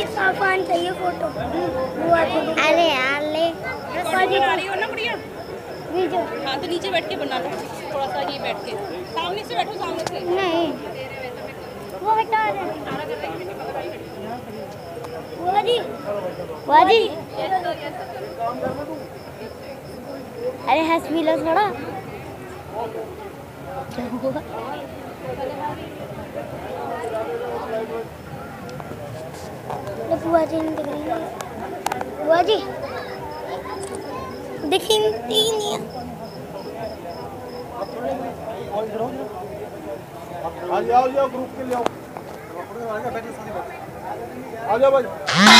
साफान चाहिए फोटो। अरे यार ले बना रही हो ना बढ़िया। वीडियो। हाँ तो नीचे बैठ के बना लो, थोड़ा सा ये बैठ के, सामने से बैठो, सामने से नहीं वो बेटा वाजी वाजी अरे हंस भी लो थोड़ा। क्या हुआ? बुआ जी नहीं दिख रही है। बुआ जी दिखी नहीं। आओ ग्रुप के लिए आओ। आ जाओ भाई।